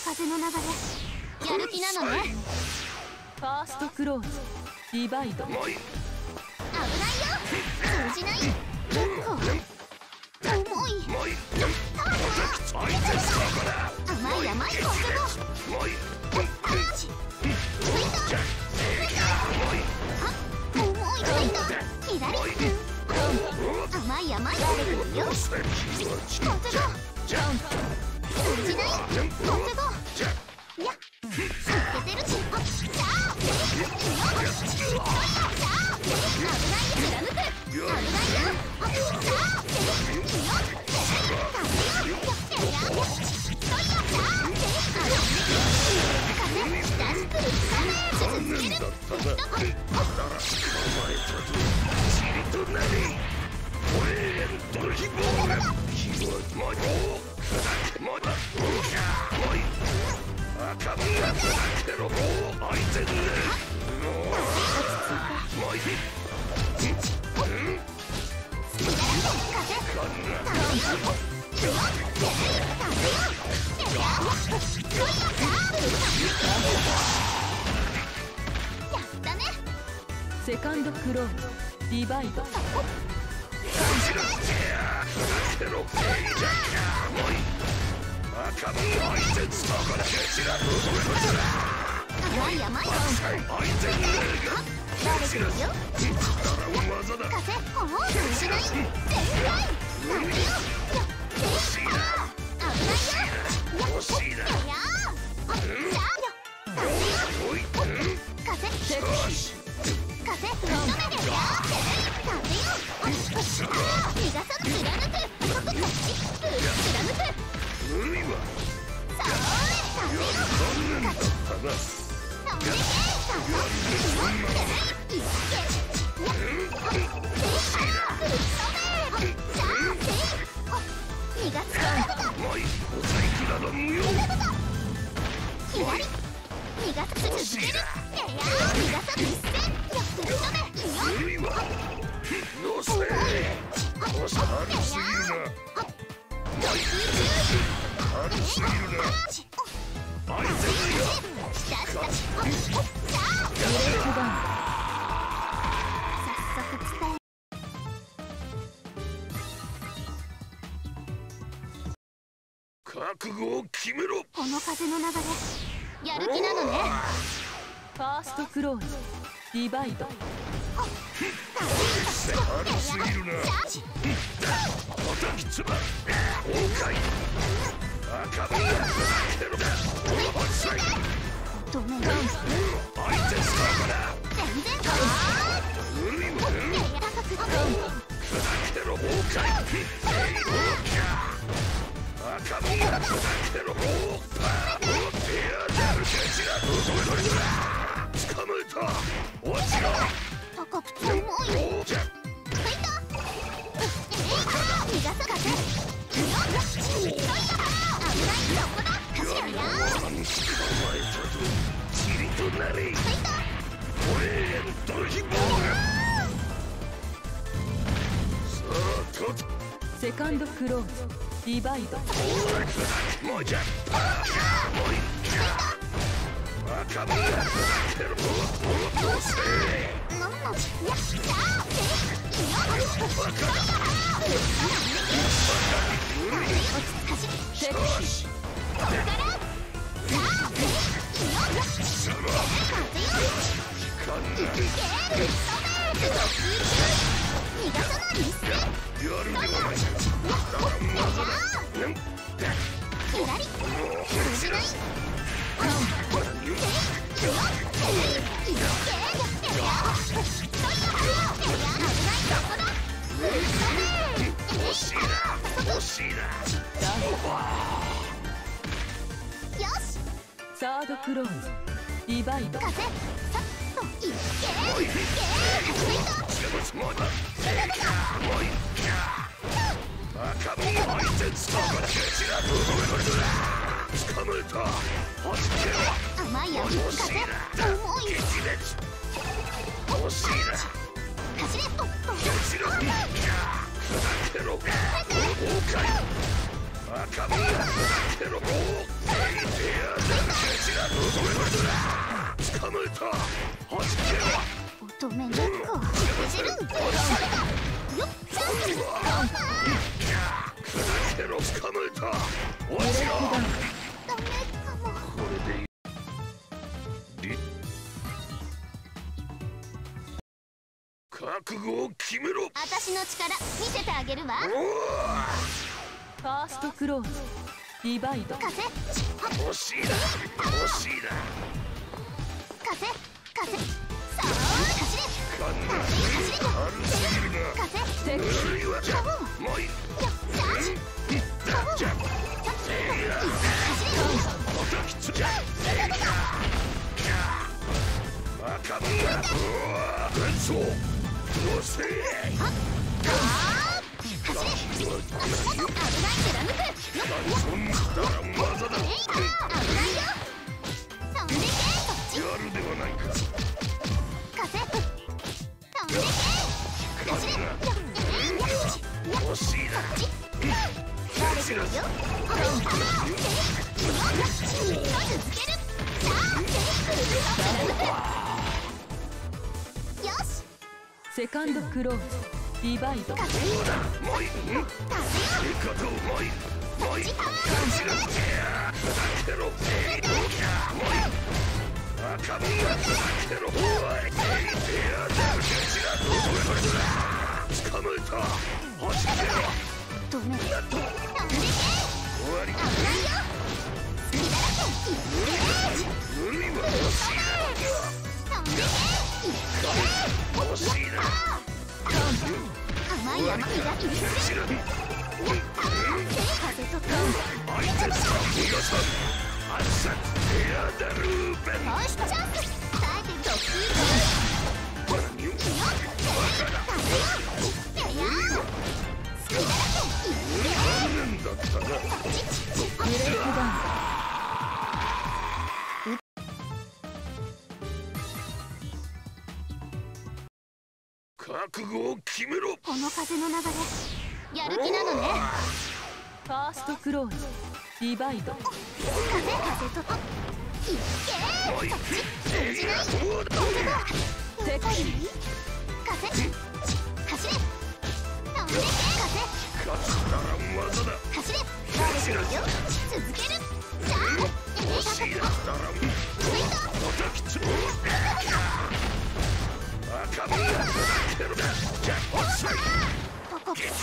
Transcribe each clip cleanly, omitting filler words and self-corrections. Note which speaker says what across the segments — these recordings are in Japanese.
Speaker 1: 風の流れ、やる気なのね。
Speaker 2: ファーストクローズ、ディバイド。
Speaker 1: 危ないよ、通じない。結構重い。甘い甘い、こせぼパンチ。フイト重い。フイト左。甘い甘い、よし。こせぼ通じない。こせぼいや、つけてるし。じゃあいいよ。じゃあ危ないよ、貫く。危ないよ。じゃあいいよ。
Speaker 2: セカンドクローズ、ディバイド。
Speaker 1: 甘い甘い。慣れてるよ。風、思うとしない。全開。危ないよ。
Speaker 3: 覚悟を決めろ。
Speaker 1: この風の流れ、やる気なのね。
Speaker 2: ファーストクローズ、ディバイド。
Speaker 3: 軽すぎるな。叩きつば崩壊。赤身がテロだ。
Speaker 1: ごめん。
Speaker 3: 相手スターだ。
Speaker 1: 全然
Speaker 3: 砕けろ崩壊。赤身が砕けろ。つかまえた。落ちろ。
Speaker 1: 高くて重い。フイト。逃がさかせ。危ないよ。そこだ。走れよ。
Speaker 3: 捕まえたぞ。チリとなれ。
Speaker 1: フイト。
Speaker 3: オレンドヒボール。さあ、
Speaker 2: セカンドクローズ、ディバイド。
Speaker 3: もうじゃ。もういっか。赤身がテロ。どうせ。
Speaker 1: なんの。やっちゃー。
Speaker 2: サードクローズ、ディバイド。
Speaker 1: 風、さっといっけ甘いよ、風、重い。走れ、おっと。
Speaker 3: 赤身やけろも捕まえた。はじけろ。
Speaker 1: 乙女の子を信じるんだ。よっチャンス。
Speaker 3: 砕けろ。捕まえた。落ちろ。
Speaker 1: ダメかも。
Speaker 3: これで覚悟を決めろ。
Speaker 1: 私の力見せてあげるわ。
Speaker 2: ファーストクローズディバイド。
Speaker 1: 風
Speaker 3: 欲しいな。欲しいな。
Speaker 1: 風さあ走れ。
Speaker 3: 軽すぎるな。
Speaker 1: 風
Speaker 3: 無理はじゃもういい。じゃ赤身や連想どうせ
Speaker 1: 走れ。危ない蹴ら抜く。
Speaker 3: そんな技だ。
Speaker 1: 危ないよ。飛んでけ。そっち
Speaker 3: やるではないか。
Speaker 1: 風飛んでけ。走れ。
Speaker 3: 欲しいな。
Speaker 1: バレてるよ。よし。
Speaker 2: セカンドクローズディバイド。
Speaker 3: もういい。味方をもういい。もういい。赤身やけろ。捕まえた。はじけろ。
Speaker 1: 止めて。飛んでけ。
Speaker 3: 終わり。
Speaker 1: 危ないよ。好きだらけ。
Speaker 3: 無理は欲しいな。
Speaker 1: 飛んでけ。
Speaker 3: 欲しいな。
Speaker 1: 甘い山にがきにする。風と飛ん
Speaker 3: 相手さん皆さん熱さエアダルーベン。
Speaker 1: ファーストチャンス。耐えてると聞いてる。
Speaker 3: 何を
Speaker 1: いいよ。好きだらけ。
Speaker 3: 残念だったな。
Speaker 2: ブレイクダウン。
Speaker 3: 覚悟を決めろ。
Speaker 1: この風の流れやる気なのね。
Speaker 2: ファーストクローズディバイド。
Speaker 1: 風といっけー。そっち信じない。
Speaker 2: 敵
Speaker 1: 風走れ。飛んでけ。
Speaker 3: 勝つなら技だ。
Speaker 1: 走れ。バレてるよ。続ける。さあ
Speaker 3: 欲しいなら叩きつぶ赤身やけろだ。じゃあ遅い。
Speaker 1: ここさ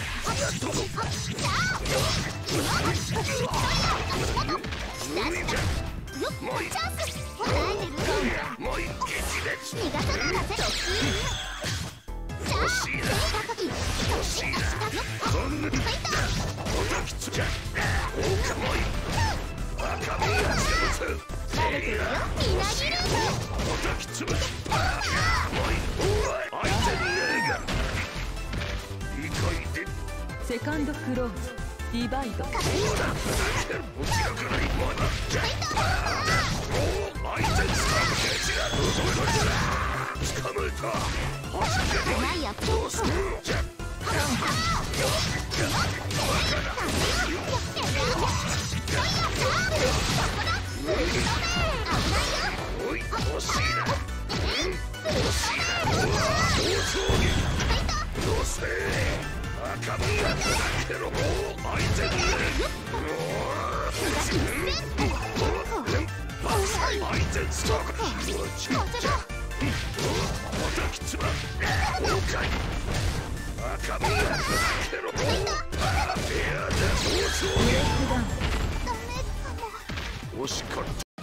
Speaker 1: よっチャンス。耐えてる。
Speaker 3: もう一撃で
Speaker 1: 逃がさない風とさあ
Speaker 3: 欲しいな。欲しいな。そんな叩きつぶじゃ大かもい赤身や
Speaker 1: バレてるよ。みなぎる。
Speaker 3: 叩きつぶもういい。相手にねえが理解で
Speaker 2: セカンドクローズディバイド。
Speaker 3: 落ちがからいものじゃ相手に捕まえた。はじけろ。
Speaker 1: ないや
Speaker 3: どうするじゃおい欲しいな。欲しいな。どうせ赤身やけろ。相手に相手にストップ。叩きつば崩壊。赤身やけろ。エアで
Speaker 2: ブレイクダウン。
Speaker 1: ダメかも。
Speaker 3: 惜しかった。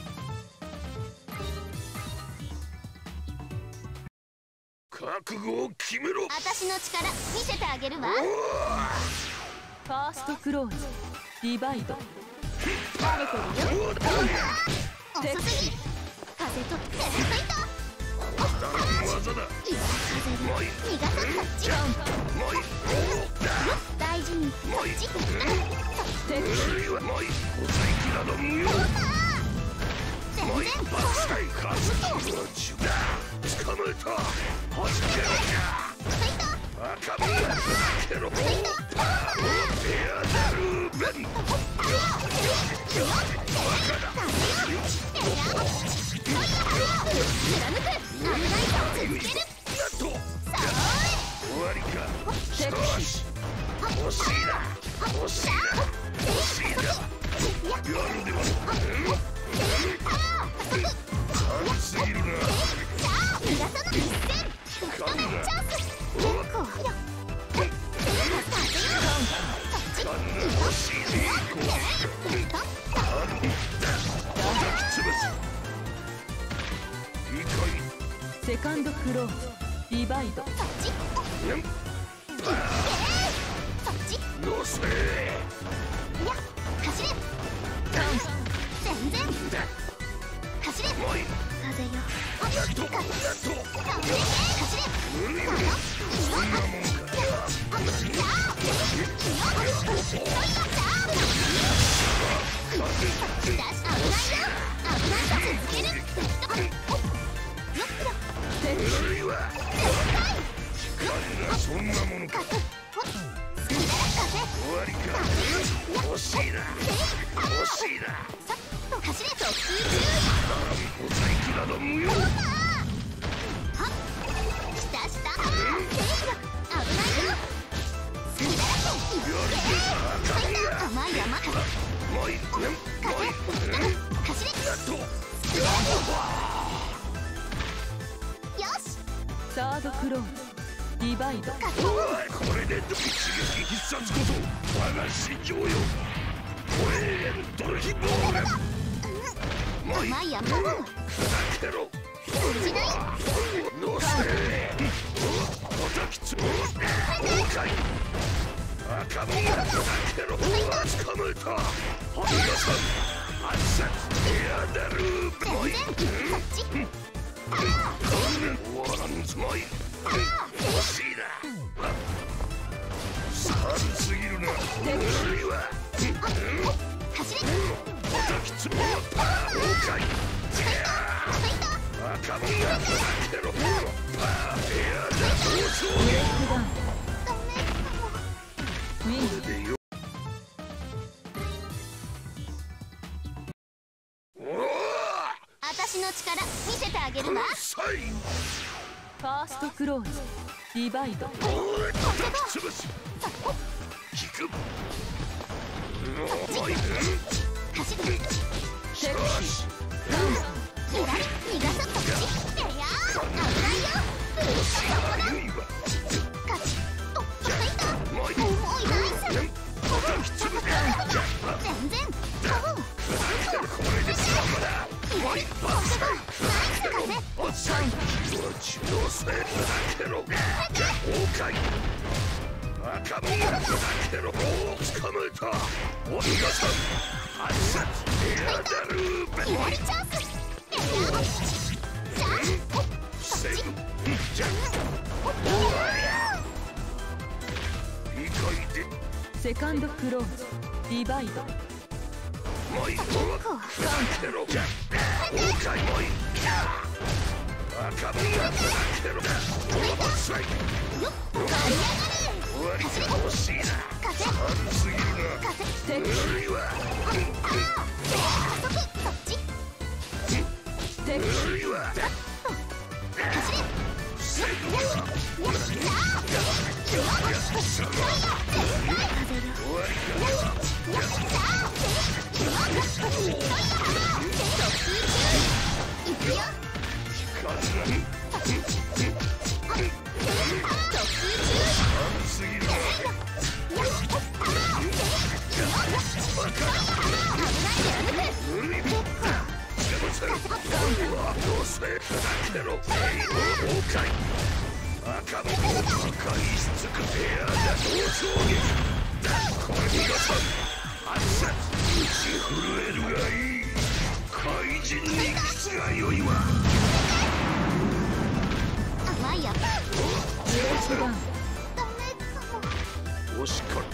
Speaker 3: 覚悟を決めろ。
Speaker 1: 私の力見せてあげるわ。
Speaker 2: ファーストクローズディバイド。
Speaker 1: バレてるよ。遅すぎ。風とテレファイト。
Speaker 3: 技だ。
Speaker 1: 風で逃がさこっち。
Speaker 3: もういい。
Speaker 1: 大事にこっち。
Speaker 3: 無理はもういい。小細工など無用。
Speaker 1: 全然
Speaker 3: もういい。バスタイカス捕まえた。はじけろ。赤身やけろ。エアダルーベン。
Speaker 2: セカンドクローズディバイド。
Speaker 3: そんなものか。終わりか。惜しいな。惜しいな。小細工など無用。
Speaker 2: サードクローズディバイド。
Speaker 3: これで一撃必殺こそ我が心情よ。これドルヒボール。甘い山砕けろ。のせおたきつ崩壊。赤身が砕けろ。捕まえた。皆さん暗殺やだる。もう終わらんつまい。惜しいな。さんすぎるな。無理は。おたきつ崩壊。赤身が砕けろ。やだ逃走。
Speaker 2: ウィン。
Speaker 1: 私の力見せてあげるわ。
Speaker 2: ファーストクローズディバイド。
Speaker 3: 赤身が砕けろ。捕まえた。お皆さん暗殺やだる。
Speaker 2: セカンドクローズディバイド。
Speaker 3: もう一個は砕けろ。崩壊もいい。赤身が砕けろ。遅い。終わりか。惜しいな。軽すぎるな。無理は。無理は。惜しかった。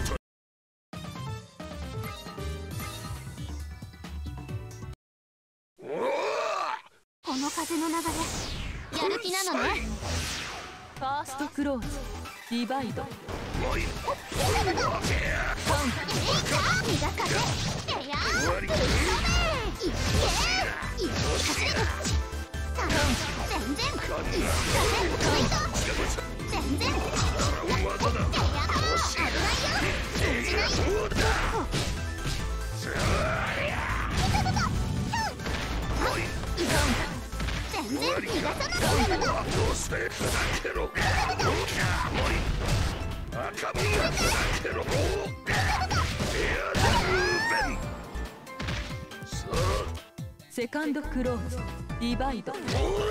Speaker 1: この風の流れやる気なのね。
Speaker 2: ファーストクローズディバイド。
Speaker 1: 磨かれ。
Speaker 2: セカンドクローズディバイド。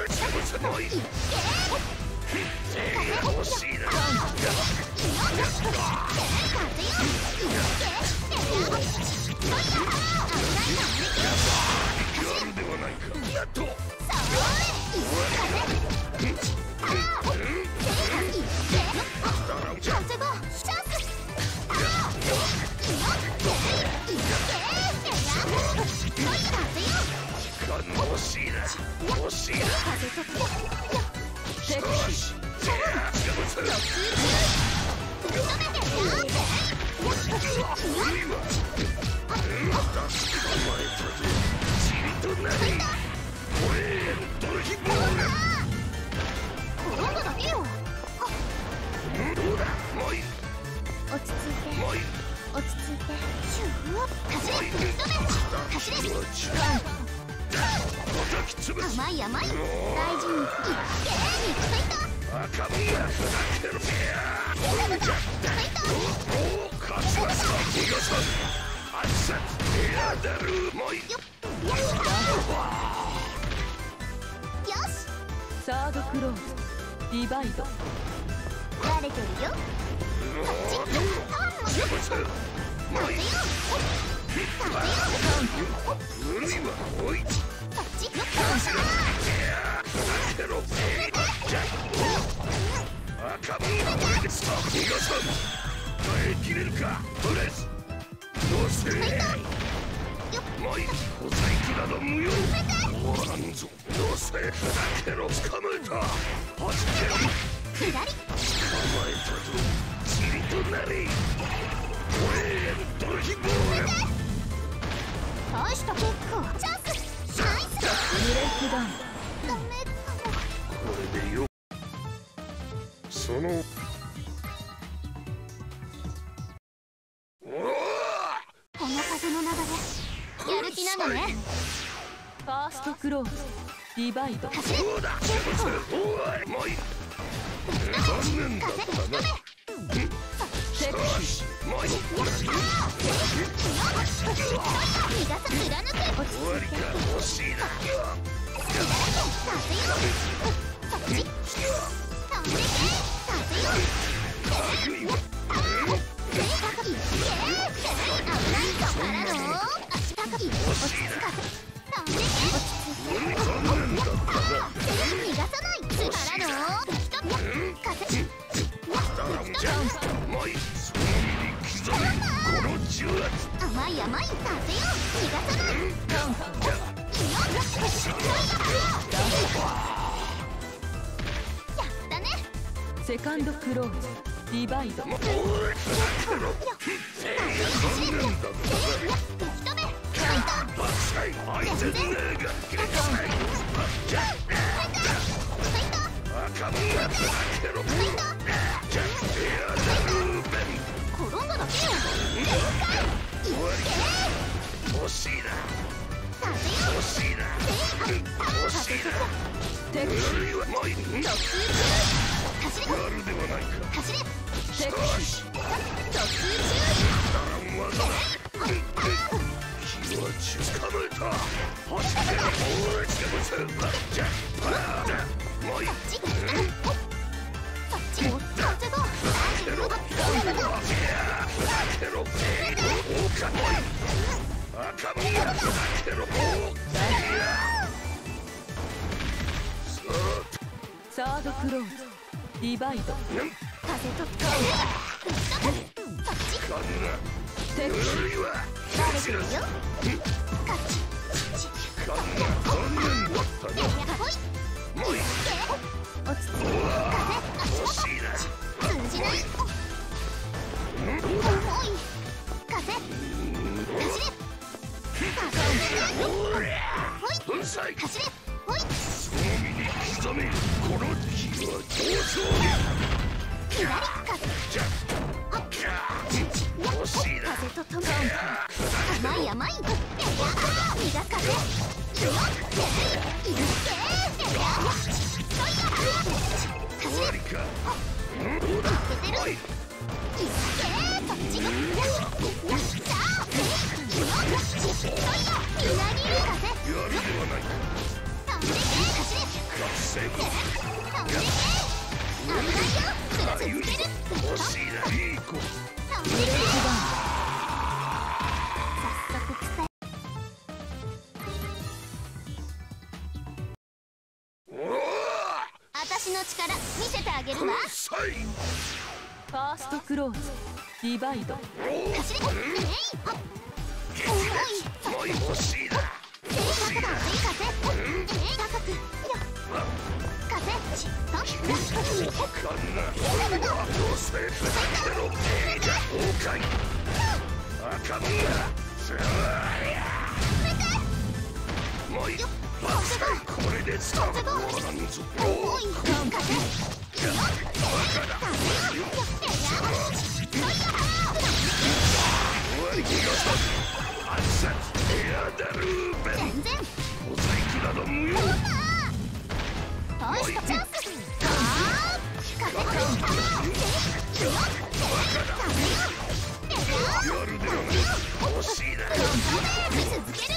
Speaker 1: 甘い甘い大事に
Speaker 2: サードクローズディバイド。
Speaker 1: 慣れてるよ。大した結構チャンス。ナイス。
Speaker 2: ブレイクダウン。
Speaker 1: ダメかも。
Speaker 3: これでよ。その
Speaker 1: この風の流れやる気なのね。
Speaker 2: ファーストクローズディバイド。
Speaker 1: 走れ。
Speaker 3: 残念だったな。
Speaker 2: セクシー。
Speaker 1: 逃がさ貫け。落ち着いて。
Speaker 3: 欲しいな。
Speaker 1: 飛んでけ。甘い甘いさせよ。逃がさない。やったね。
Speaker 2: セカンドクローズディバイド。
Speaker 3: 欲しいな。欲しいな。欲しいな。
Speaker 2: テクシー。
Speaker 3: やるではないか。
Speaker 1: 走れ。
Speaker 2: テクシー。
Speaker 3: 気は捕まえた。走ってじゃもういい。
Speaker 2: サードクローズディバイド。
Speaker 1: 風と
Speaker 2: テクシー。
Speaker 1: 慣れてるよ。落ち着いて。風通じない。重い風走れ。風
Speaker 3: 才
Speaker 1: 走れほい
Speaker 3: その身に刻めこの気は上昇
Speaker 1: 左風
Speaker 3: じゃ惜しいな
Speaker 1: 風とともに甘い甘い身が風よっいるって
Speaker 3: 終わりかどうだおい
Speaker 1: いけこっちがやったみなぎる風
Speaker 3: やるではない
Speaker 1: 飛んでけ走れ
Speaker 3: 学生
Speaker 1: 飛んでけ危ないよつら続ける
Speaker 3: 惜しいないい子
Speaker 1: 飛んでけ早速伝え
Speaker 3: おお
Speaker 1: 私の力見せてあげるわ
Speaker 3: 才
Speaker 2: ファーストクローズディバイド。
Speaker 1: 走れ
Speaker 3: もう欲しいな
Speaker 1: 風高くよ風
Speaker 3: かんなどうせだけどじゃ崩壊赤門がもういいこれで伝わらんぞ
Speaker 1: おい風
Speaker 3: バカだ終わり気がした暗殺やだるべ
Speaker 1: 全然
Speaker 3: 小細工など無用
Speaker 1: 大したチャンス風
Speaker 3: バカだやるではない惜しいな
Speaker 1: 続ける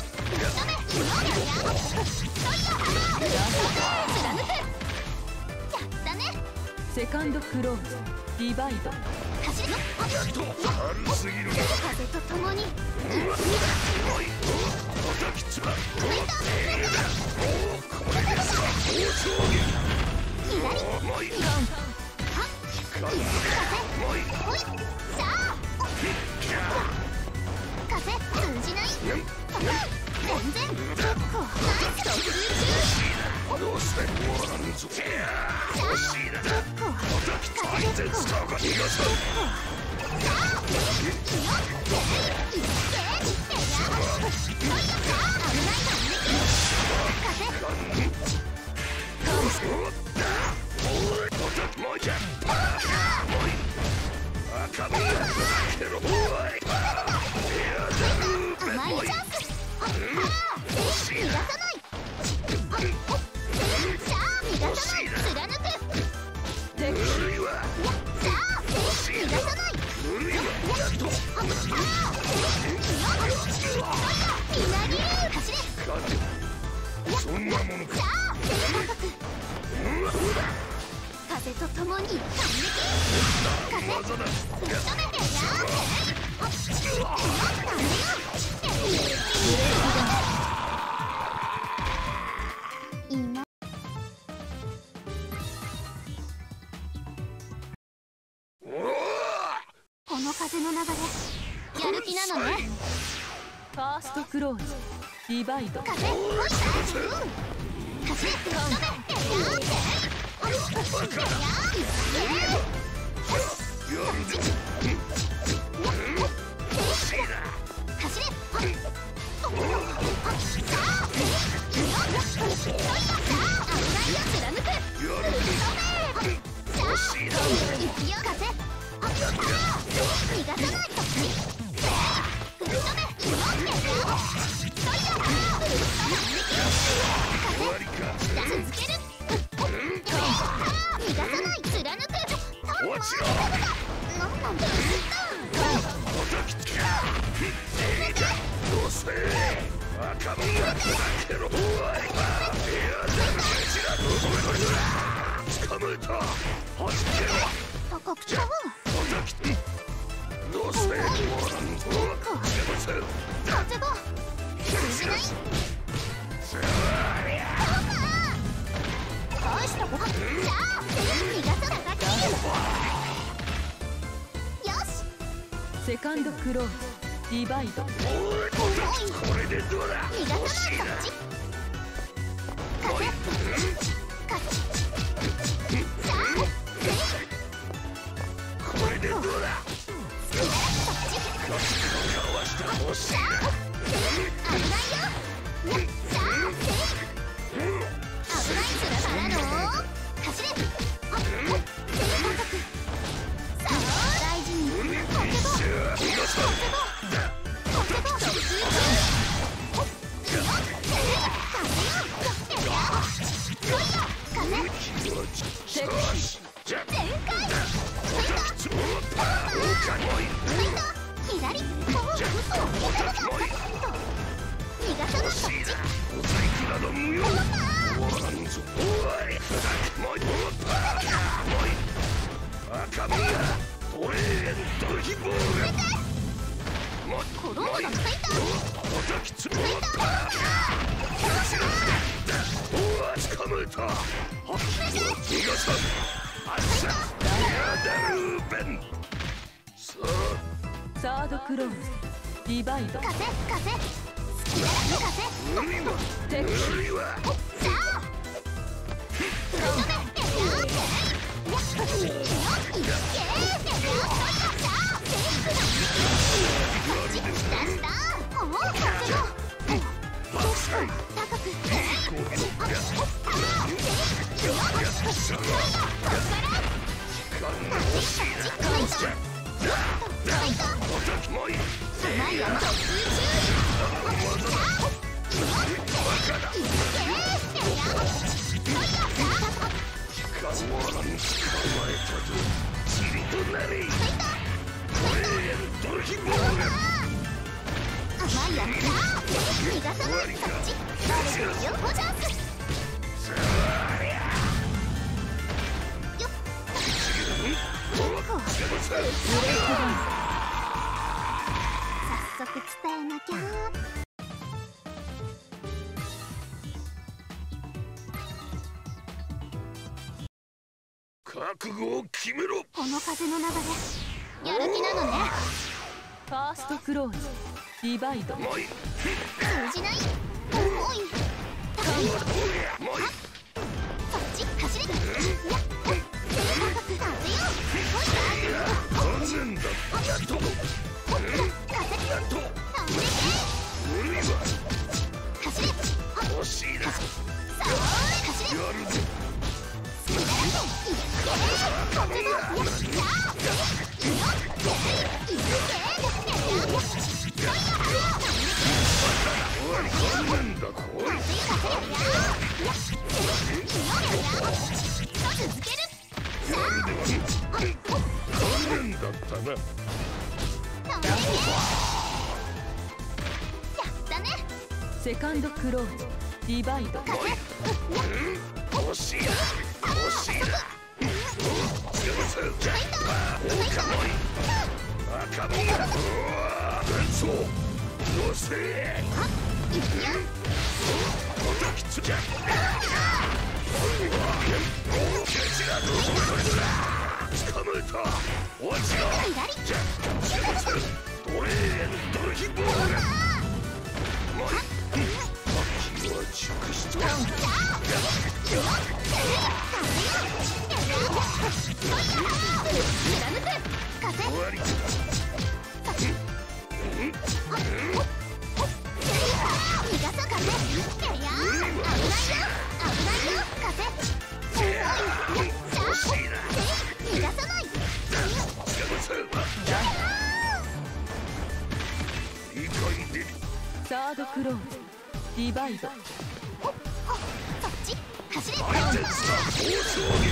Speaker 1: 貫くやったね
Speaker 2: セカンドクローズディバイド。
Speaker 1: 走るよ
Speaker 3: 軽すぎるな
Speaker 1: 風とともに
Speaker 3: おい叩きつばこれですわ
Speaker 1: 左
Speaker 3: もういい
Speaker 1: 風ほいさあ風通じない全然ナイス特急
Speaker 3: どうして終わらんぞ欲しいな叩きつば全然スターが逃がさそんなものか
Speaker 1: 風とともに飛んでけ
Speaker 3: 技だ
Speaker 1: 今この風の流れやる気なのね
Speaker 2: ファーストクローズディバイド。
Speaker 1: 風ほい走れ高くちゃう
Speaker 3: どうして終わらんぞ
Speaker 1: 風が通じない大したことさあ逃がさなかったよし
Speaker 2: セカンドクローズディバイド。
Speaker 3: これでどうだ
Speaker 1: 逃がさないそっち風さあ
Speaker 3: これでどうだかわした欲しいな
Speaker 1: 危ないよさあ逃がさない。そっち。
Speaker 3: 小細工など無用。終わらんぞ。おい、もう赤身がトレーンドヒボール。
Speaker 1: コロンボが使いた。
Speaker 3: おたきつぼった捕まえた。逃がさん。あっさやだるべん。さあ
Speaker 2: サードクローズディバイド
Speaker 1: 風風
Speaker 3: 無理は
Speaker 2: テク
Speaker 3: 無理は
Speaker 1: さあ早速伝えなきゃ。
Speaker 3: 覚悟を決めろ。
Speaker 1: この風の流れやる気なのね。
Speaker 2: ファーストクローズディバイド
Speaker 3: もういい。
Speaker 1: 通じない。重い。
Speaker 3: もういい。
Speaker 1: そっち走れ。いや高く当てよう。
Speaker 3: 完全だ。やっと。やっと。無理は
Speaker 1: 走れ。
Speaker 3: 欲しいな。
Speaker 1: さあ走れ。
Speaker 3: やるぜ。なんだこい。
Speaker 1: 続ける。
Speaker 3: 残念だったな。
Speaker 1: やったね。
Speaker 2: セカンドクローズディバイド
Speaker 3: 欲しいな。欲しいな。赤身が連想のせい。
Speaker 1: いくよ。
Speaker 3: おたきつじゃ。捕まえた。落ちろ。じゃトレーンドルヒボール。もう気は熟した。終わり。
Speaker 1: 逃がさ風。いや危ないよ。危ないよ風。
Speaker 3: 欲しいな。
Speaker 1: 逃がさない。
Speaker 3: 理解でき。
Speaker 2: サードクローズディバイド
Speaker 1: そっち走れ。
Speaker 3: 相手した大勝負。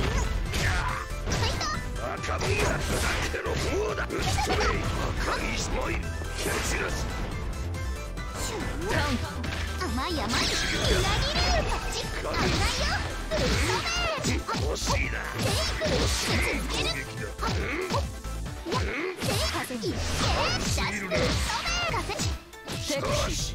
Speaker 3: 赤身が砕けろ。もうだ。打ち止め。赤いスマイル。蹴散らす。
Speaker 1: 甘い甘い。裏切る。そっち危ないよ。
Speaker 3: 欲しいな。
Speaker 1: 続ける。
Speaker 2: テクシ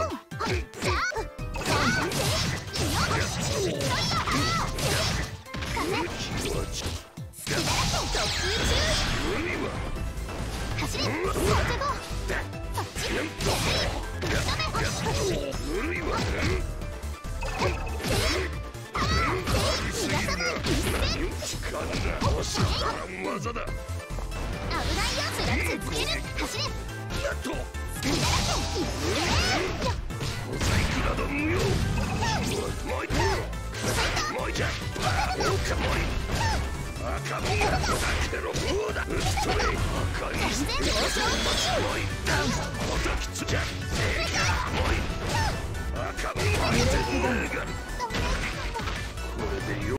Speaker 3: 技だ。
Speaker 1: 危ないよ。スラッ続ける。走れ。
Speaker 3: やっと。
Speaker 1: 小
Speaker 3: 細工など無用。もう一個。もう一着。赤身が砕けろ。もうだ。打ち止め。赤いステージ。もう一個。おたきつじゃ。もう一個。赤身が出てる。これでよ。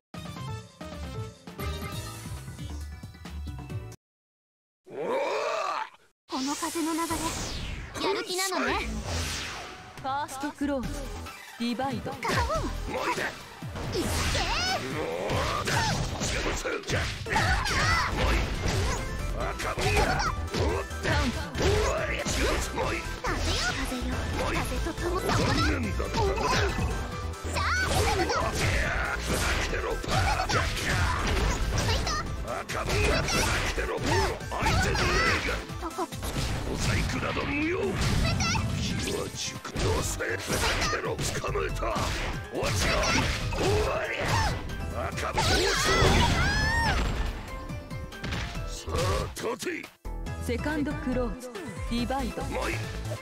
Speaker 1: この風の流れやる気なのね。
Speaker 2: ファーストクローズディバイド。
Speaker 1: カホン
Speaker 3: もういで
Speaker 1: いけ
Speaker 3: 赤身が
Speaker 1: 風とともさ
Speaker 3: 残念だな。
Speaker 1: さあ
Speaker 3: 赤身が相手の映画小細工など無用。気は熟のせふざけろ。捕まえた。おちろ終わり。赤身放送。さあ立て。
Speaker 2: セカンドクローズディバイド。
Speaker 3: もういい。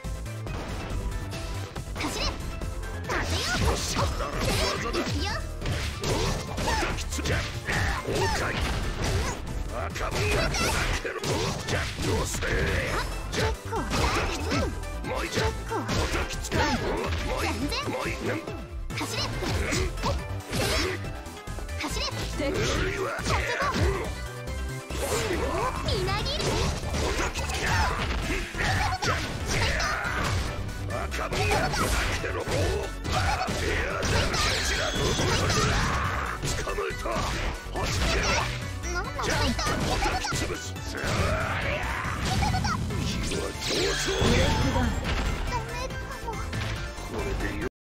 Speaker 1: 走れ風よ
Speaker 3: よしだら技だ。
Speaker 1: いくよ
Speaker 3: またきつじゃ崩壊。赤身がふざけろ。じゃのせじゃ
Speaker 1: 結構
Speaker 3: もういいじゃん。またきつもういいもういいね。
Speaker 1: 走れ走れ
Speaker 2: 敵
Speaker 3: ういわ
Speaker 1: みなぎる
Speaker 3: 赤身がふざけろ。捕まえた。はじけろ。じゃあまたきつぶす。気は上昇。
Speaker 1: ダメかも。
Speaker 3: これでよ。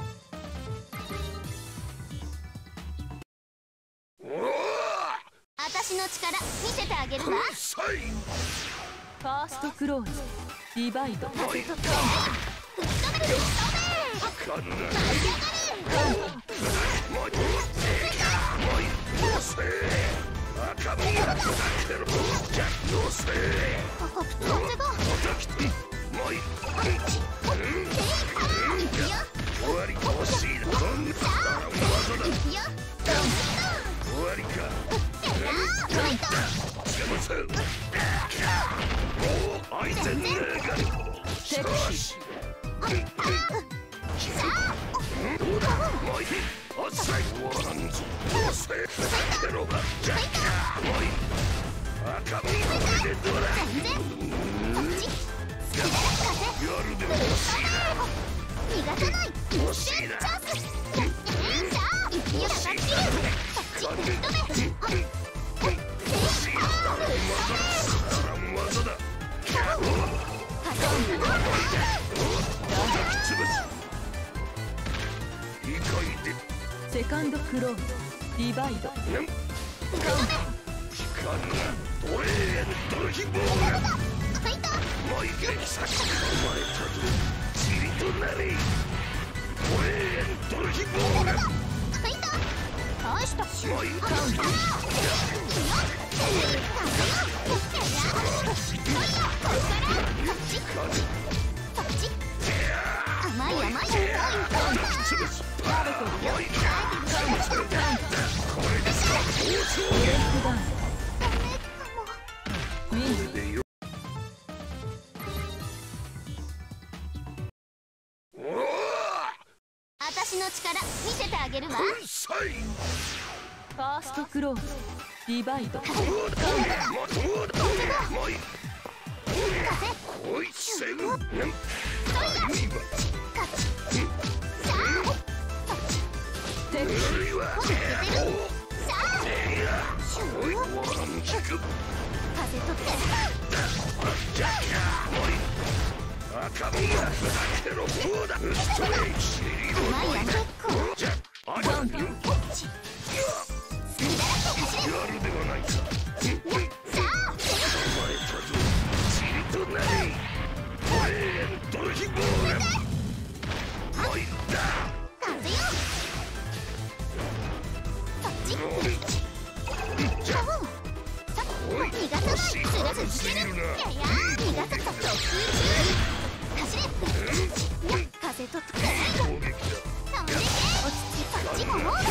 Speaker 1: 私の力見せてあげるわ。
Speaker 3: さい。
Speaker 2: ファーストクローズディバイド。
Speaker 1: 風とと吹き止める
Speaker 3: かんな。赤身がふざけろ。じゃのせ。
Speaker 1: ここ風が
Speaker 3: またきつ。もういい。
Speaker 1: いくよ
Speaker 3: 終わり欲しいな。こんな技だ。
Speaker 1: いくよ
Speaker 3: 終わりか。
Speaker 1: ファイト
Speaker 3: つけません。もう相手ねえが。しかし。どうだ。もういい。おっさい。ワンズ。どうせ。ふざけろが。じゃもういい。赤身これでどうだ。
Speaker 1: 全然こっち風
Speaker 3: やるでも欲しいな。
Speaker 1: 逃がさない
Speaker 3: 欲しいな。
Speaker 1: チャンスさあいくよかかってるこっち吹き止め
Speaker 3: 欲しいな。技だ。
Speaker 2: セカンドクローズディバイド。
Speaker 3: ドレーンドルヒボール。もう一撃先お前たちチリとなれ。ドレーンドルヒボール。
Speaker 1: 大した
Speaker 3: もう一撃
Speaker 1: 甘い甘い
Speaker 3: これですか。これでよ。
Speaker 1: 私の力見せてあげるわ。
Speaker 2: ファーストクローズディバイド。
Speaker 3: こいつせぐ。
Speaker 2: 敵
Speaker 1: 風とって
Speaker 3: 赤身がふざけろ。そうだ。甘
Speaker 1: 甘いや結構
Speaker 3: じゃあやるではないか。お前たちチリとなれ。ドレーンドルヒボール。もういった。
Speaker 1: 風よそっち
Speaker 3: じゃ
Speaker 1: 逃がさないすぐ続ける逃がさと突風中走れ風と吹く
Speaker 3: 攻撃だ。
Speaker 1: 飛んでけ落ち着きそっちももうだ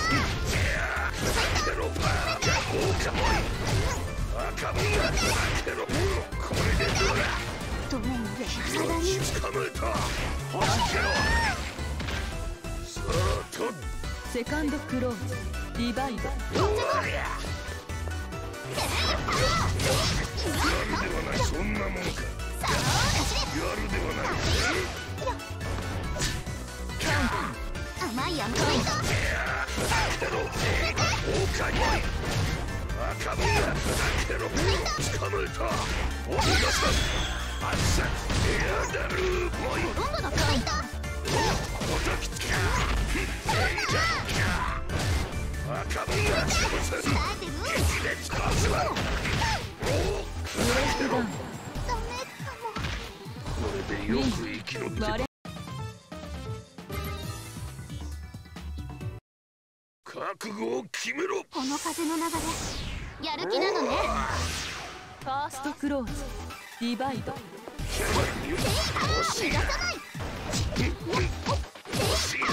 Speaker 3: 赤身がふざけろ。これでどうだ。
Speaker 1: どめの上体に
Speaker 3: 捕まえた。はじけろ。さあと
Speaker 2: セカンドクローズディバイド。
Speaker 3: やるではない。そんなものか。
Speaker 1: さあ走れ
Speaker 3: やるでは
Speaker 1: やまないか
Speaker 3: 赤身がけろ捕まえたお皆さんあっさエアダルーボイ
Speaker 1: ほとんどのファイト
Speaker 3: おたきつけ赤身が潰す
Speaker 1: 鍛えてる
Speaker 3: 激烈まずは
Speaker 2: ブレイクダウン
Speaker 1: ダメかも
Speaker 3: これでよく生き延びて
Speaker 2: 割れ
Speaker 3: 覚悟を決めろ
Speaker 1: この風の流れやる気なのね
Speaker 2: ファーストクローズディバイド
Speaker 3: 惜しいな
Speaker 1: 逃がさない
Speaker 3: 惜しいな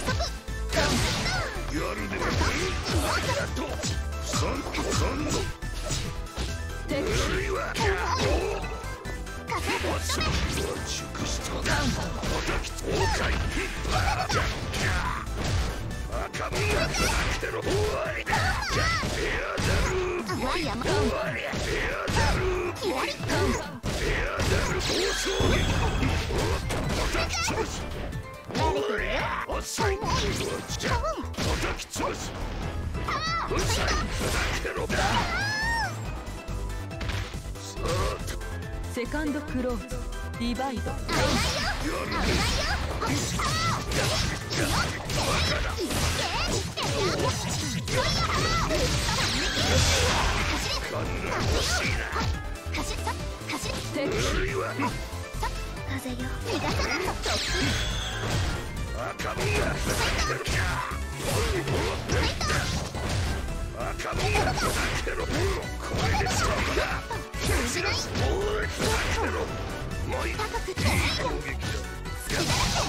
Speaker 3: やるでもありがとう3の
Speaker 2: テック
Speaker 3: るいは熟したおたきつ崩壊赤身がけろ終わりだエアダルー
Speaker 1: 甘い甘い
Speaker 3: エアダルー
Speaker 1: 左
Speaker 3: エアダルー暴走おたき潰す
Speaker 1: 慣れてるよ
Speaker 3: 遅いおたき潰すうるさいけろさあ
Speaker 2: セカンドクローズディバイド
Speaker 1: 危ないよ危ないよ
Speaker 2: テック
Speaker 3: るいは
Speaker 1: 風よ逃がさない
Speaker 3: 赤身が赤身がけろこれでそこだ
Speaker 1: しない
Speaker 3: おいけろもう一
Speaker 1: 高くて
Speaker 3: 攻撃だ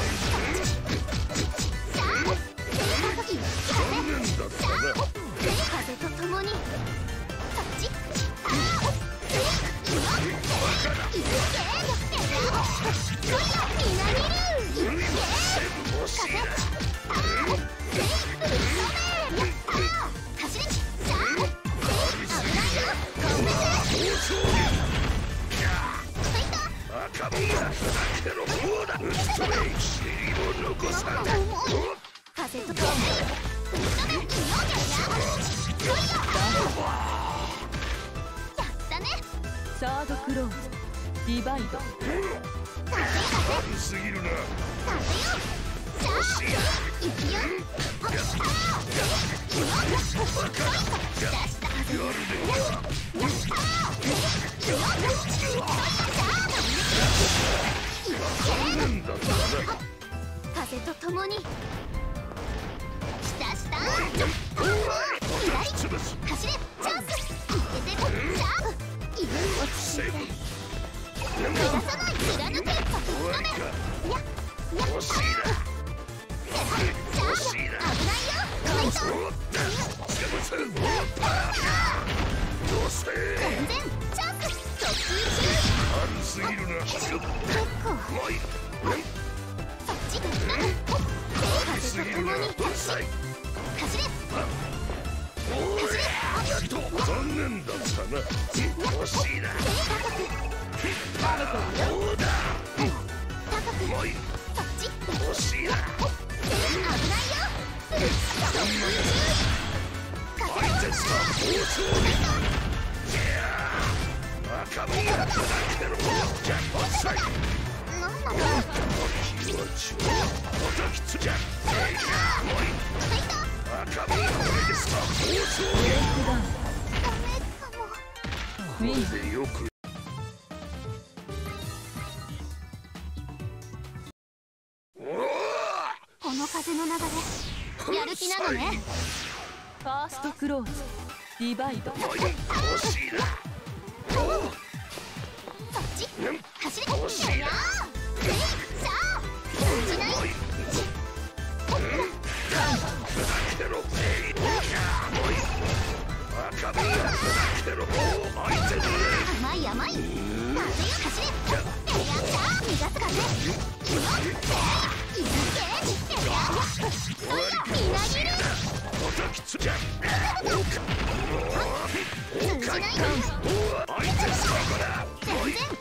Speaker 3: 残念だったな
Speaker 1: 風と共にそっち
Speaker 3: 赤身がけろもうだ尻を残さない
Speaker 1: 風と共にやったね
Speaker 2: サードクローズディバイド
Speaker 3: 軽すぎるな残念だったな
Speaker 1: 風と共に下下
Speaker 3: 潰す
Speaker 1: 走れチャンスいけてるジャブ落ち着いて逃がさない貫け
Speaker 3: 終わりか惜しいな惜しいな
Speaker 1: 危ないよファイト
Speaker 3: おった潰すどうして
Speaker 1: 全然チャンス突入
Speaker 3: 軽すぎるな
Speaker 1: 中結構
Speaker 3: もういい
Speaker 1: そっち風と共に
Speaker 3: 遅い
Speaker 1: 走れ
Speaker 3: おい残念だったな惜しいなどうだ
Speaker 1: 高く
Speaker 3: もういい
Speaker 1: そっち
Speaker 3: 惜しいな
Speaker 1: 危ないよ突入
Speaker 3: 相手さ暴走赤身がけろじゃ遅い
Speaker 1: なんなの
Speaker 3: 気持ちをおたきつじゃもういい赤身がこれですか暴走
Speaker 2: ブレイクダウン
Speaker 1: ダメかも
Speaker 2: ウィン
Speaker 3: これでよく
Speaker 1: この風の流れやる気なのね
Speaker 2: ファーストクローズディバイド
Speaker 3: 惜しいな
Speaker 1: そっち走れ
Speaker 3: 惜しいな
Speaker 1: さあ通じない
Speaker 3: けろ赤身がけろ相手だ
Speaker 1: 甘い甘い風よ走れやった逃がす風いけみなぎる
Speaker 3: おたきつじゃ
Speaker 1: 通じない
Speaker 3: 相手そこだ
Speaker 1: 全然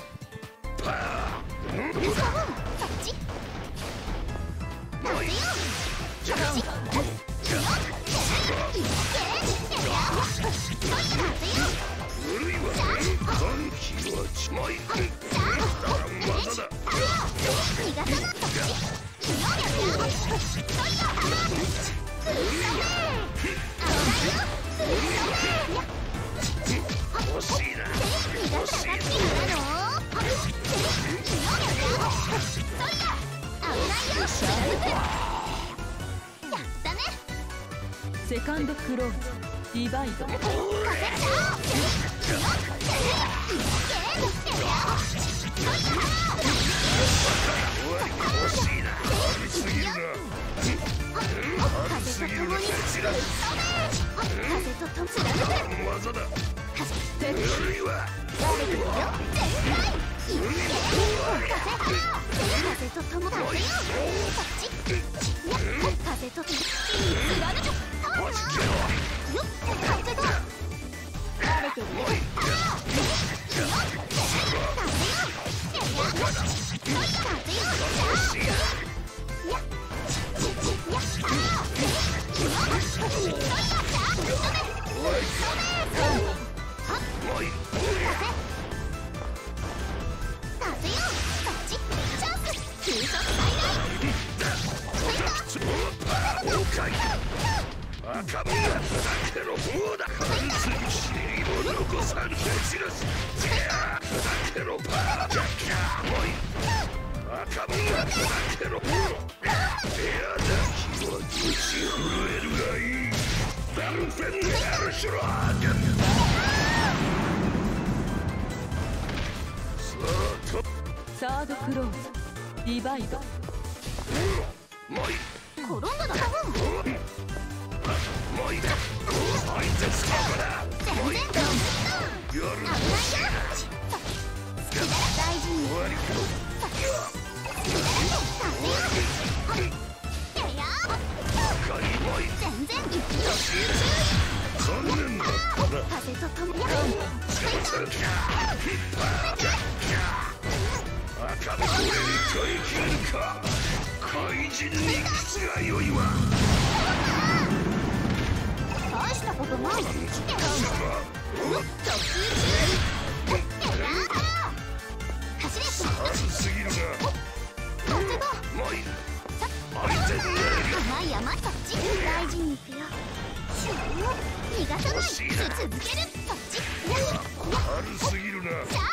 Speaker 3: パー
Speaker 1: そっち風よがさない。
Speaker 3: 惜しいな。惜しいな。
Speaker 2: セカンドクローズディバイド。サードクローズディバイド。
Speaker 1: 転んだだ。大事に。全然風とともに
Speaker 3: 赤の俺に耐えきれるか。怪人に口が良いわ。
Speaker 1: 大したことない。
Speaker 3: すぎるな。
Speaker 1: 甘い甘い。そっち大事にいくよ。逃がさない。続ける。そっち
Speaker 3: 軽すぎるな。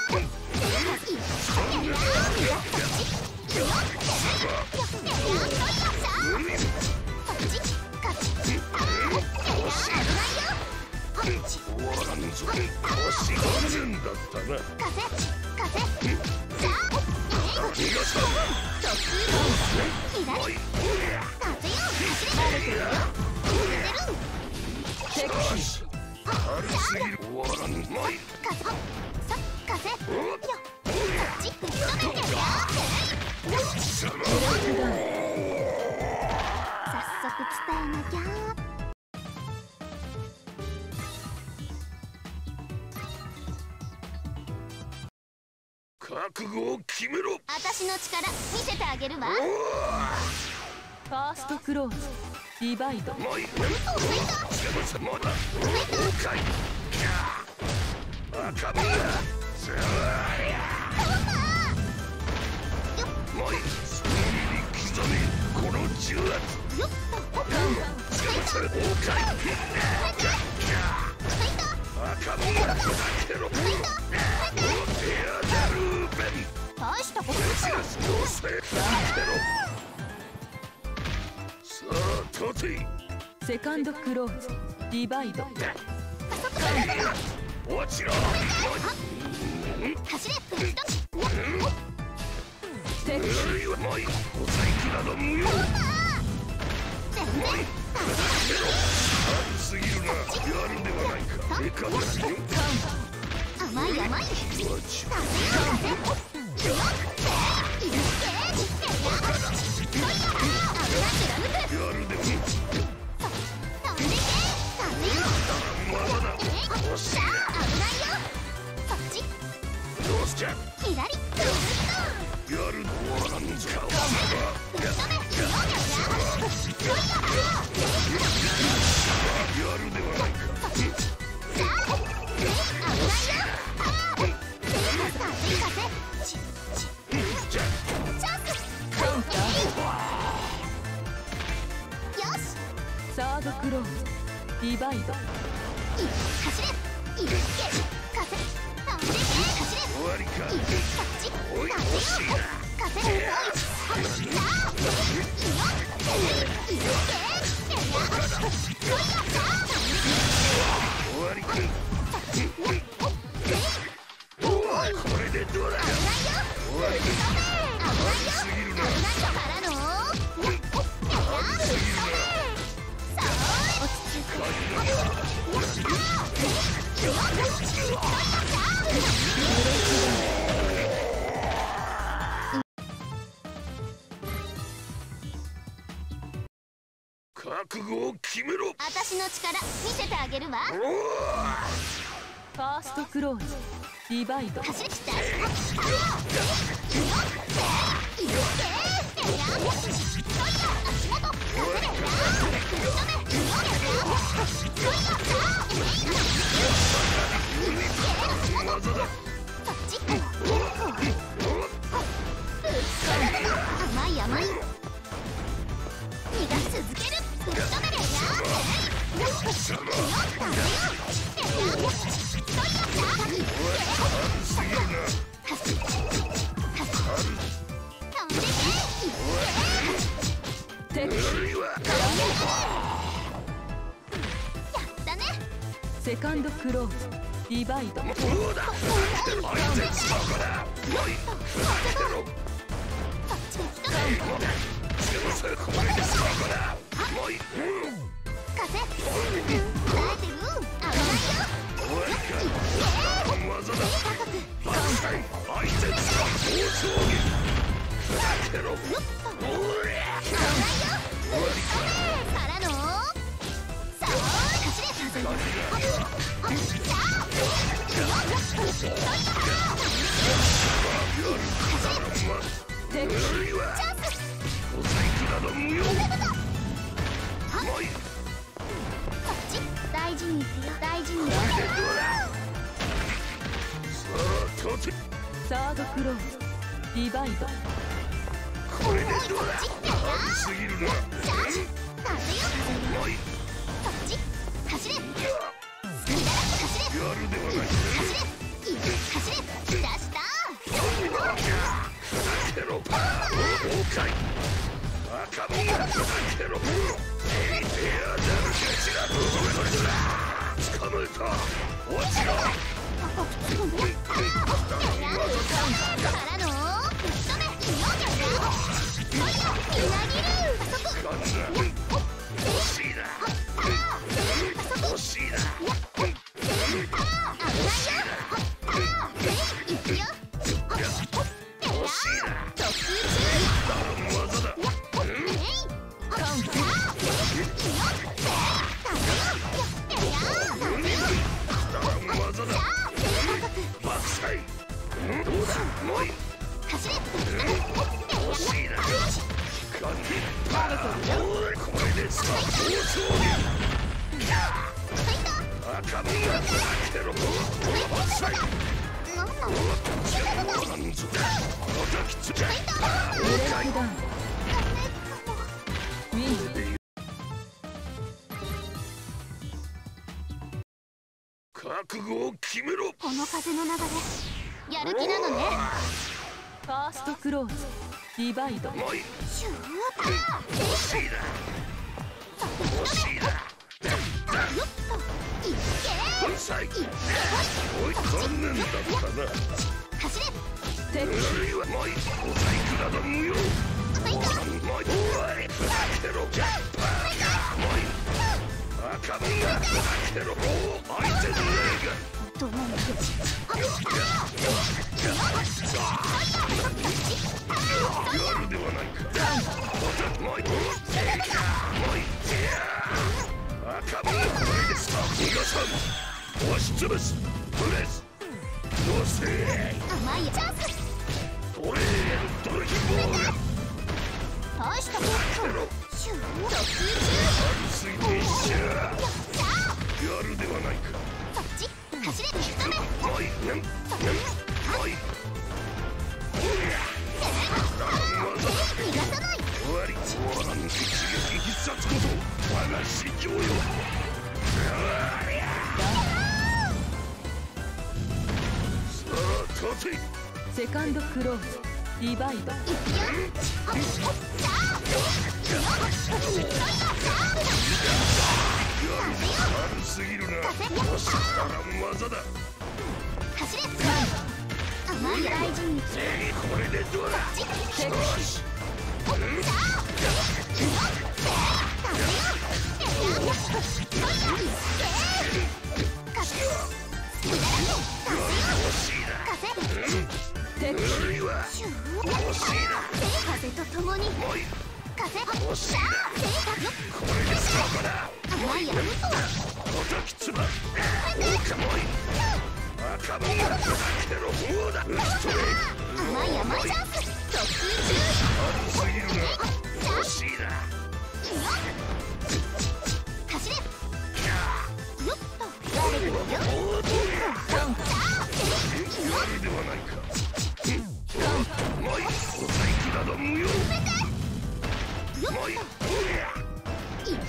Speaker 3: 覚悟を決めろ。
Speaker 1: 私の力見せてあげるわ。
Speaker 2: ファーストクローズディバイド。
Speaker 3: この重圧。
Speaker 1: 大したことない。
Speaker 2: セカンドクローズディバイド。
Speaker 1: 走れ。
Speaker 3: すぎるな。やるではないか。
Speaker 1: 甘い甘い。
Speaker 2: ドクローズディバイド
Speaker 1: 走れいけ風飛んで走れ
Speaker 3: 終わりか
Speaker 1: こっち
Speaker 3: おい惜しいな
Speaker 1: 風もう一さあいけ
Speaker 3: 終わりかおいこれでどうだ終わりか
Speaker 1: 危ないよ
Speaker 3: すぎるな
Speaker 1: からの
Speaker 3: 覚悟を決めろ。
Speaker 1: 私の力見せてあげるわ。
Speaker 2: ファーストクローズディバイド
Speaker 1: 走りきた甘い甘い逃がし続けるぶっ止める
Speaker 2: セカンドクローズディバイド
Speaker 3: どうだ相手そこだおいこれでそこだおい
Speaker 1: 風耐えてる危ないよ
Speaker 3: 終わりか技だバッサイ相手つか包丁に砕けろおりゃ
Speaker 1: 危ないよからのさあ走れ風大事にいくよ大事にいくよ
Speaker 2: サードクローズディバイド
Speaker 3: これでどうだありすぎるなおい
Speaker 1: そっち走れ
Speaker 3: やるではない
Speaker 1: 走れ出した
Speaker 3: 砕けろ崩壊赤門が砕けろ捕まえた落ちろ
Speaker 1: からのぶっ止め
Speaker 3: 惜しいな惜しいな
Speaker 1: いくよ
Speaker 3: 惜しいな
Speaker 1: 特注
Speaker 3: 技だバッサイどうだもうい
Speaker 1: 走れ
Speaker 3: 惜しいなこれでさ包丁に赤身が砕けろバッサイなんぞだ叩きつけ
Speaker 2: ブレイクダウンウィン
Speaker 3: 覚悟を決めろ
Speaker 1: この風の流れやる気なのね
Speaker 2: ファーストクローズディバイド
Speaker 3: もうい
Speaker 1: シュー
Speaker 3: 惜しいな惜しいなバッサイおい残念だったな
Speaker 1: 走れ
Speaker 2: テック
Speaker 3: あるいはもうい小細工など無用もうい終わり砕けろバカもうい赤身が砕けろ相手の霊が
Speaker 1: どうも
Speaker 3: やるではないかもうい赤身がこれでスタッフがさん押しつぶすプレス乗せ
Speaker 1: 甘いチャンス
Speaker 3: トレードルヒボール
Speaker 1: 大したことシュー特注
Speaker 3: すぎて一緒やるではないか
Speaker 1: そっち走れぶっ止め
Speaker 3: もういもうい
Speaker 1: 逃がさない
Speaker 3: 終わり撃必殺こそ我が心境よ。さあ立て。
Speaker 2: セカンドクローズディバイド。
Speaker 3: 悪すぎるな。おしゃらん技だ。
Speaker 1: 走れ。甘い大臣に
Speaker 3: これでどうだ。よし。風と共に風欲しいな。これでそこだ。甘いやおたきつば狼もい赤門がけろ方だ。甘い甘いチャンス突風中。悪すぎるな。欲しいな。走れ。よっと我るよ。やるではないか。もいお細工など無用。もいいっけー。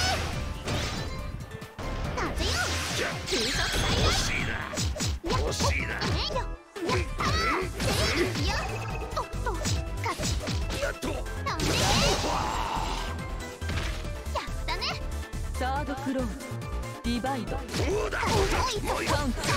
Speaker 3: 立てよ。急速欲しいな。欲しいな。おっと勝ち。やっとやったね。
Speaker 2: サードクローズディバイド。
Speaker 3: そうだ。もう
Speaker 2: カウンター。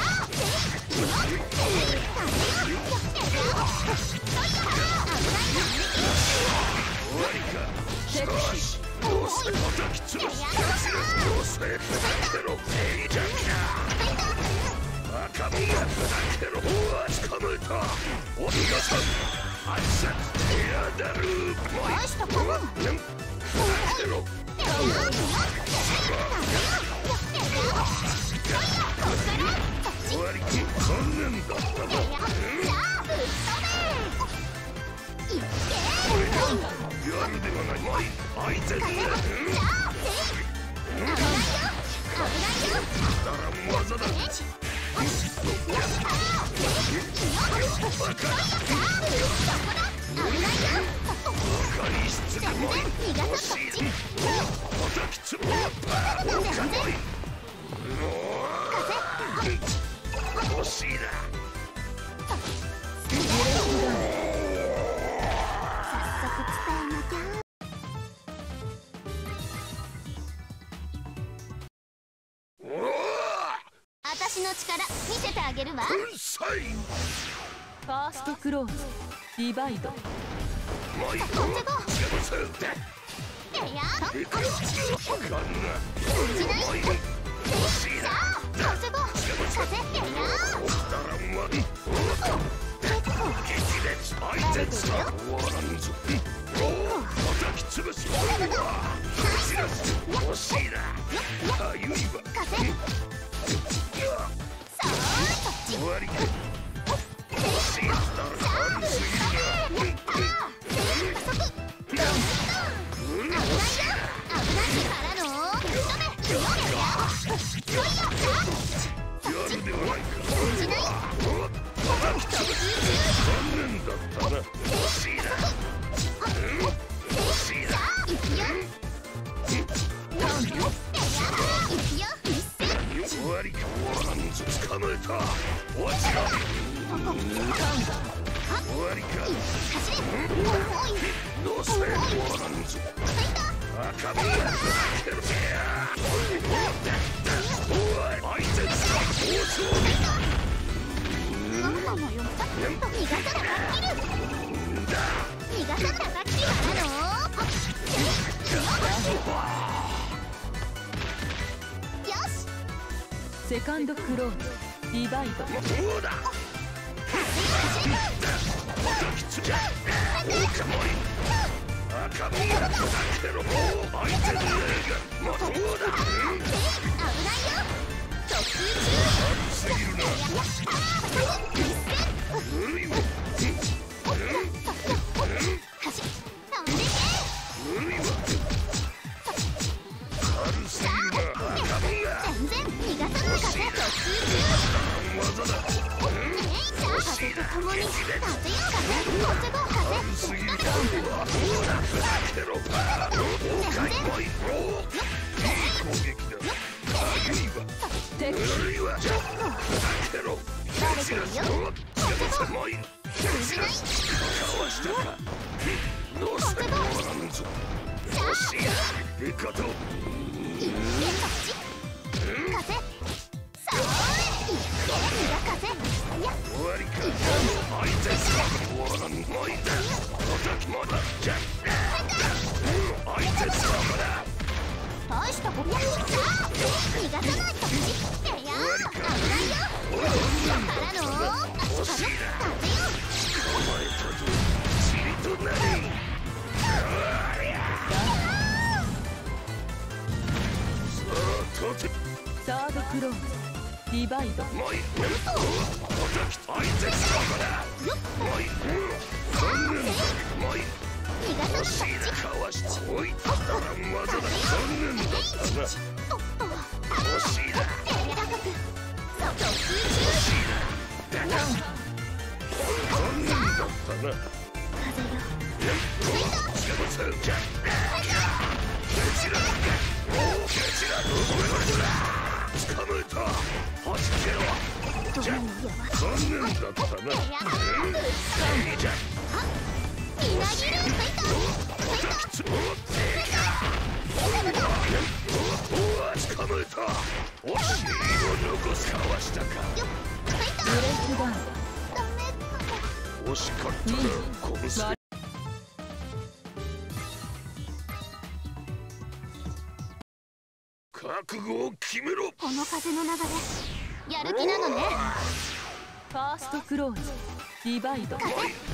Speaker 3: 終わりか。しかしどうせ叩き潰す。どうせけろいいじゃんか。赤門がけろ捕まえた。お見事。あいつやだる。
Speaker 1: 大したパワー。
Speaker 3: けろ。終わりか。残念だったな。やるではない。まい相手にね。だらん技だ。赤い質がもい欲しい。おたきつぼかもい欲しいな。
Speaker 1: 私の力見せてあげるわ。
Speaker 3: うるさい。
Speaker 2: ファーストクローズディバイド。
Speaker 3: もう一個潰す。
Speaker 1: や
Speaker 3: いくよ。あかんな。もういい。欲しいな。
Speaker 1: 風が風やや
Speaker 3: だらんわ。激烈相手つか終わらんぞ。叩き潰す。欲しいな。あゆいわ。終わりか。欲しいな。悪すぎるな。やるではないか。叩き潰す。残念だったな。欲しいな。欲しいな。終わりか。捕まえた。落ちろ。終わりか。どうせ終わらんぞ。赤身がける。おい相手つか包丁。
Speaker 1: 逃がさなきゃ逃がさなかきやなの。よし。
Speaker 2: セカンドクローズディバイド。
Speaker 3: そうだ。赤門がけろ。相手のまあそうだ。
Speaker 1: 危ないよ。突風中。
Speaker 3: 悪すぎるな。古いわ。古いわ。悪すぎるな。赤門が
Speaker 1: 全然逃がさなかった。突風中。
Speaker 3: 技だ。
Speaker 1: 風と共に風よ風。風が風。
Speaker 3: 悪すぎる。
Speaker 1: 大したことない。逃がさないと。いや危ないよ。からの足軽風よ。
Speaker 2: サードクローズディバイド。
Speaker 3: 惜しかったな、拳。覚悟を決めろ。
Speaker 1: この風の流れ、やる気なのね。
Speaker 2: ファーストクローズディバイド。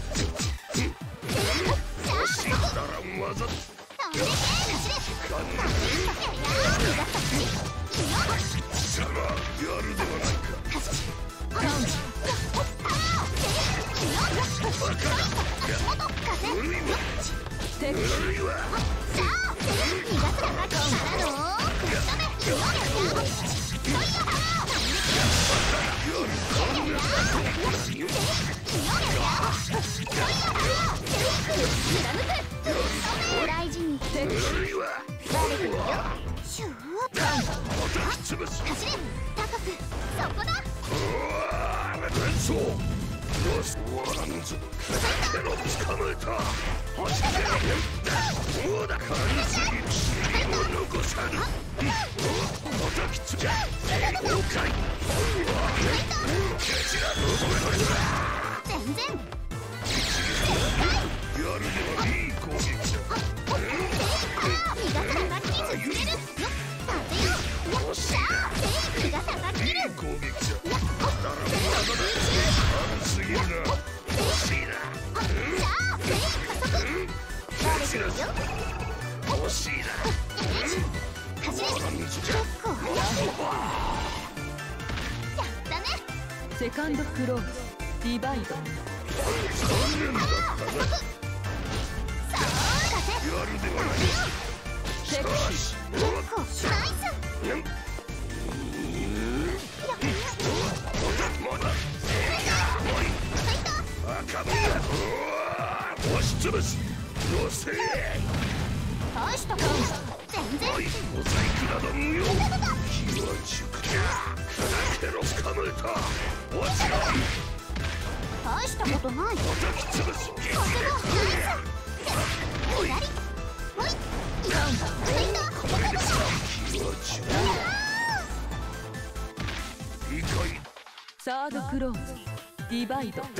Speaker 1: 大事にシューッ走れ高く、そこだ。全然
Speaker 2: セカンドクローズディバイド。
Speaker 1: 大したこと全然大したことない。
Speaker 2: サードクローズディバイド。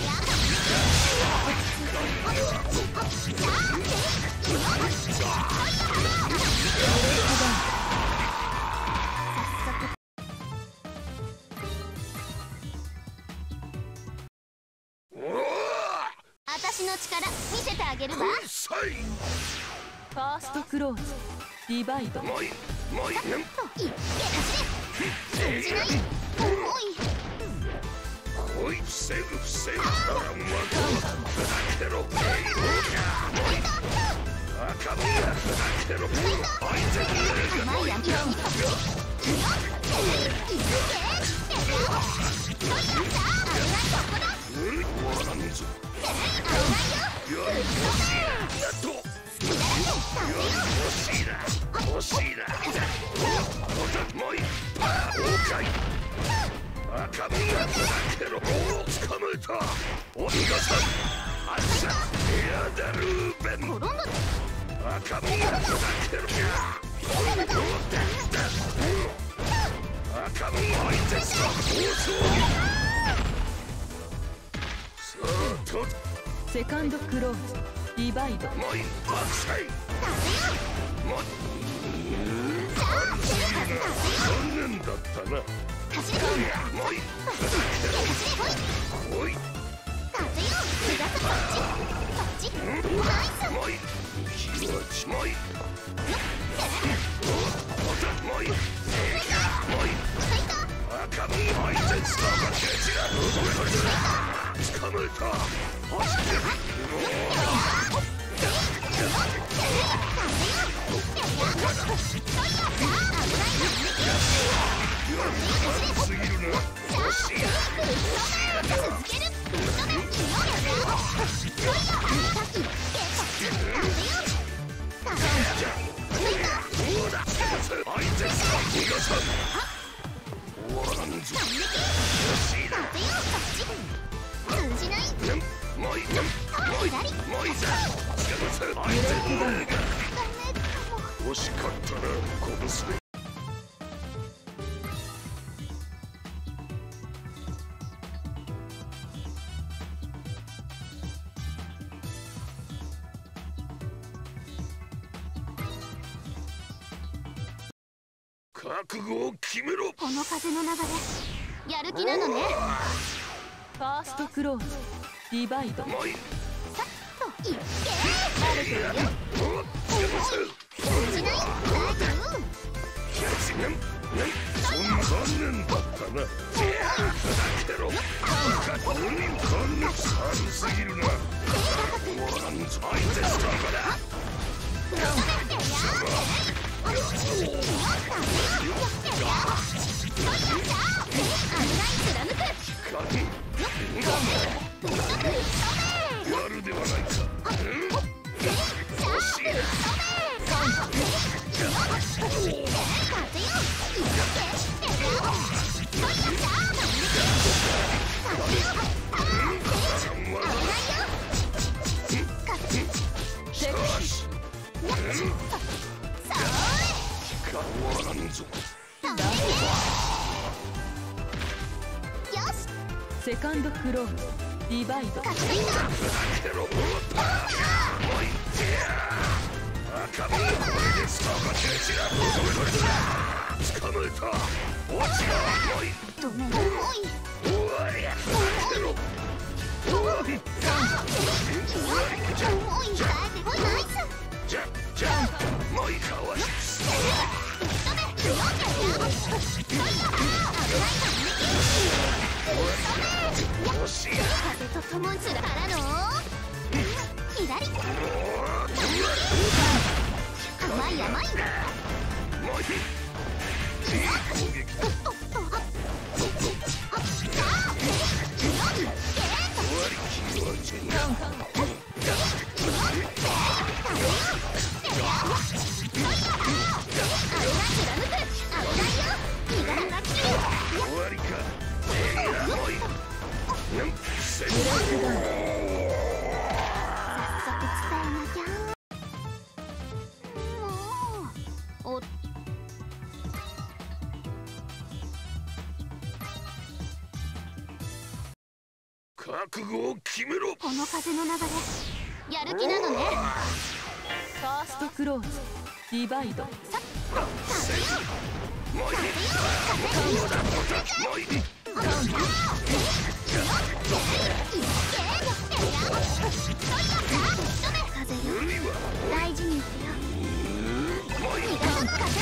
Speaker 1: What? 力見せてあげるわ。
Speaker 3: さい
Speaker 2: ファーストクローズディバイド。
Speaker 3: もいもい
Speaker 1: いっけ走れ。通じない。重い。
Speaker 3: おい防ぐ防ぐ。あらま砕けろ。赤身が砕けろ。相手に
Speaker 1: 甘い闇をいっけ。
Speaker 2: セカンドクローズディバイド。
Speaker 3: 残念だったな。惜しかったな、小娘。覚悟を決めろ。
Speaker 1: この風の流れやる気なのね。
Speaker 2: ファーストクローズディバイド。
Speaker 1: さっといっけ。
Speaker 2: 晴れてるよ。
Speaker 1: 通じない。
Speaker 3: 残念だったな。寒すぎるな。やるではないか。
Speaker 2: セカンドクローズディバイド。
Speaker 1: 風とともにするからの左。甘い甘い。
Speaker 3: 覚悟を決めろ。
Speaker 1: この風の流れやる気なのね。
Speaker 2: ファーストクローズディバイド。
Speaker 1: 風大事にしてよ。逃がさなかった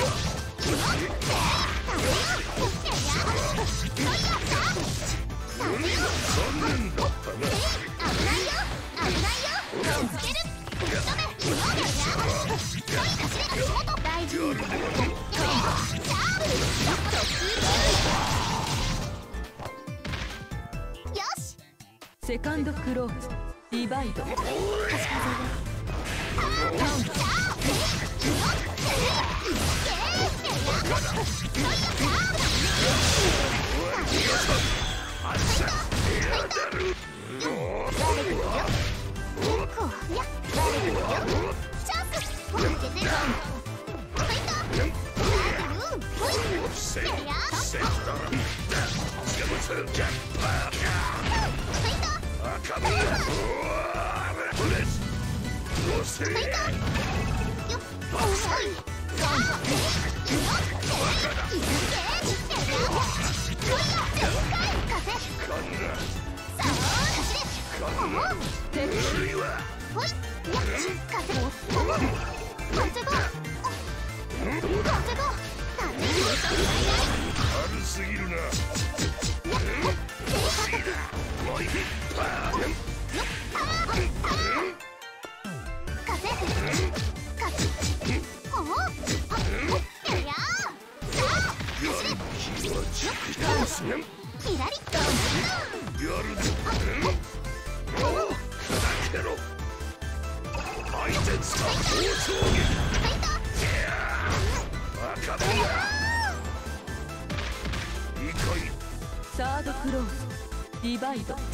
Speaker 2: セカンドクローズディバイド。サードクローズディバイド。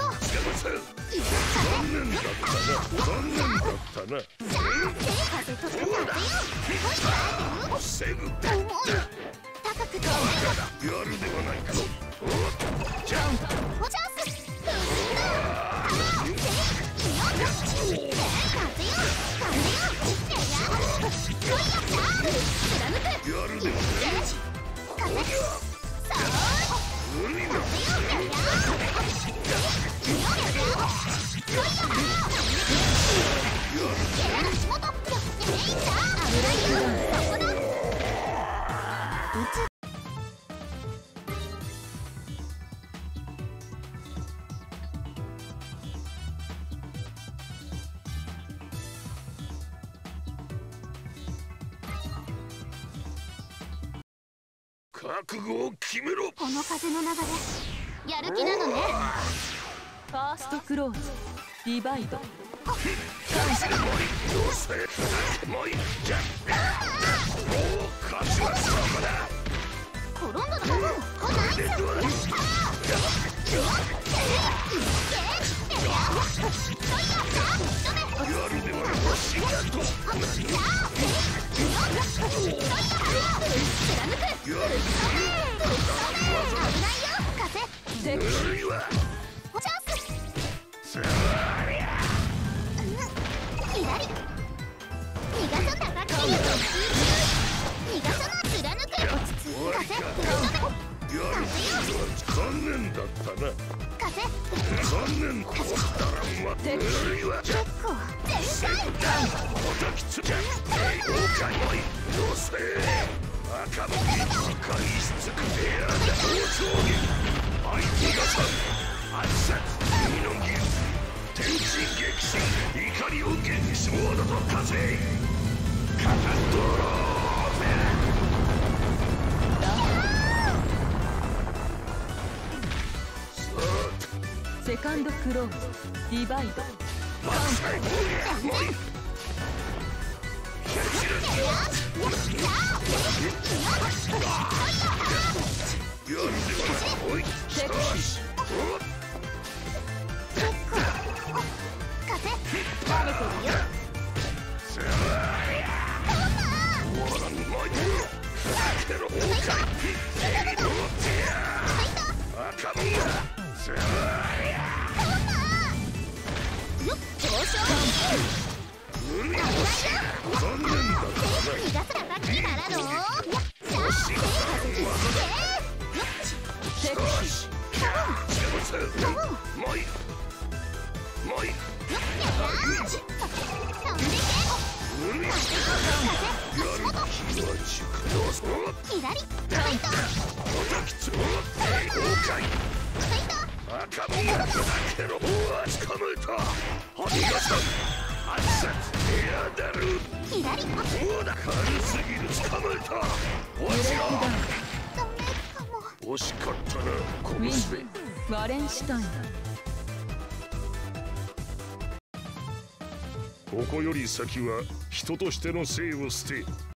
Speaker 3: 覚悟を決めろ。
Speaker 1: この風の流れやる気なのね。
Speaker 2: ファーストクローズディバイド。
Speaker 1: 転んだだろ。
Speaker 2: セカンドクローズディバイド。
Speaker 1: キラリファイト
Speaker 3: 赤門がけろ捕まえたハニガさん圧殺やだる
Speaker 1: キラリ
Speaker 3: そうだ軽すぎる捕まえた落ちろ
Speaker 1: ダメかも。
Speaker 3: 惜しかったなこ
Speaker 2: ウィ
Speaker 3: のスペ
Speaker 2: ンワレンシュタイン。
Speaker 3: ここより先は人としての生を捨て